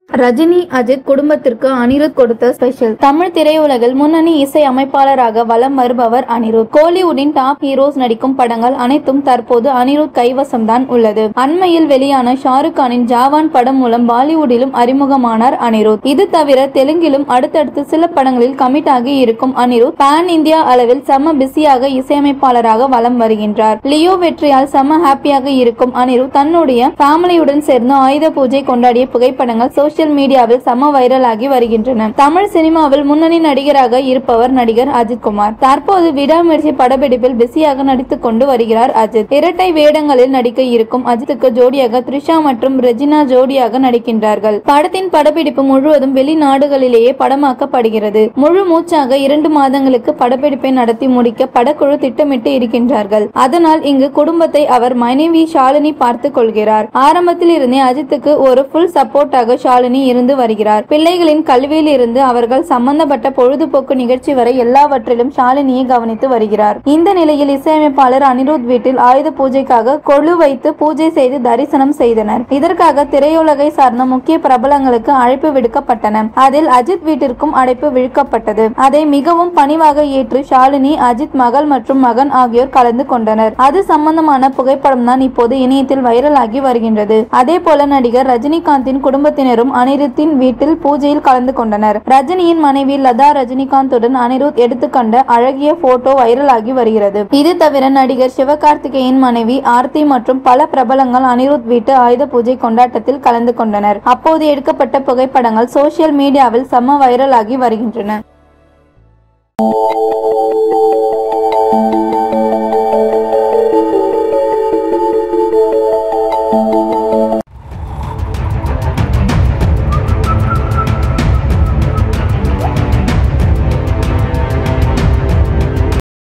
ரஜினி அஜித் குடும்பத்திற்கு அனிருத் கொடுத்த ஸ்பெஷல். தமிழ் திரையுலகில் முன்னணி இசை அமைப்பாளராக வலம் வருபவர் அனிருத். கோலிவுட்டின் டாப் ஹீரோஸ் நடிக்கும் படங்கள் அனைத்தும் தற்போது அனிருத் கைவசம்தான் உள்ளது. அண்மையில் வெளியான ஷாருக் கானின் ஜவான் படம் மூலம் பாலிவுட்டிலும் அறிமுகமானார் அனிருத். இது தவிர தெலுங்கிலும் அடுத்தடுத்து சில படங்களில் கமிட் ஆகி இருக்கும் அனிருத் பான் இந்தியா அளவில் செம பிஸியாக இசையமைப்பாளராக வலம் வருகின்றார். லியோ வெற்றியால் செம ஹாப்பியாக இருக்கும் அனிருத் தன்னுடைய ஃபேமிலியுடன் சேர்ந்து ஆயுத பூஜை கொண்டாடிய புகைப்படங்கள் சோசியல் மீடியாவில் செம வைரல் ஆகி வருகின்றன. தமிழ் சினிமாவில் முன்னணி நடிகராக இருப்பவர் நடிகர் அஜித் குமார். தற்போது விடாமுயற்சி படப்பிடிப்பில் பிஸியாக நடித்துக் கொண்டு வருகிறார் அஜித். இரட்டை வேடங்களில் நடிக்க இருக்கும் அஜித்துக்கு ஜோடியாக த்ரிஷா மற்றும் ரெஜினா ஜோடியாக நடிக்கின்றார்கள். படத்தின் படப்பிடிப்பு முழுவதும் வெளிநாடுகளிலேயே படமாக்கப்படுகிறது. முழு மூச்சாக 2 மாதங்களுக்கு படப்பிடிப்பை நடத்தி முடிக்க படக்குழு திட்டமிட்டு இருக்கின்றார்கள். அதனால் இங்கு குடும்பத்தை அவர் மனைவி ஷாலினி பார்த்துக் கொள்கிறார். ஆரம்பத்தில் இருந்தே அஜித்துக்கு ஒரு ஃபுல் சப்போர்ட்டாக ஷாலினி இருந்து வருகிறார். பிள்ளைகளின் கல்வியில் இருந்து அவர்கள் சம்பந்தப்பட்ட பொழுதுபோக்கு நிகழ்ச்சி வரை எல்லாவற்றிலும் ஷாலினியை கவனித்து வருகிறார். இந்த நிலையில் இசையமைப்பாளர் அனிருத் வீட்டில் ஆயுத பூஜைக்காக கொலு வைத்து பூஜை செய்து தரிசனம் செய்தனர். இதற்காக திரையுலகை சார்ந்த முக்கிய பிரபலங்களுக்கு அழைப்பு விடுக்கப்பட்டன. அதில் அஜித் வீட்டிற்கும் அழைப்பு விடுக்கப்பட்டது. அதை மிகவும் பணிவாக ஏற்று ஷாலினி, அஜித் மகள் மற்றும் மகன் ஆகியோர் கலந்து கொண்டனர். அது சம்பந்தமான புகைப்படம் தான் இப்போது இணையத்தில் வைரல் ஆகி வருகின்றது. அதே போல நடிகர் ரஜினிகாந்தின் குடும்பத்தினரும் அனிருத்தின் வீட்டில் பூஜையில் கலந்து கொண்டனர். ரஜினியின் மனைவி லதா ரஜினிகாந்துடன் அனிருத் எடுத்துக்கொண்ட அழகிய போட்டோ வைரல் ஆகி வருகிறது. இது தவிர நடிகர் சிவகார்த்திகேயன் மனைவி ஆர்த்தி மற்றும் பல பிரபலங்கள் அனிருத் வீட்டு ஆயுத பூஜை கொண்டாட்டத்தில் கலந்து கொண்டனர். அப்போது எடுக்கப்பட்ட புகைப்படங்கள் சோசியல் மீடியாவில் செம வைரல் ஆகி வருகின்றன.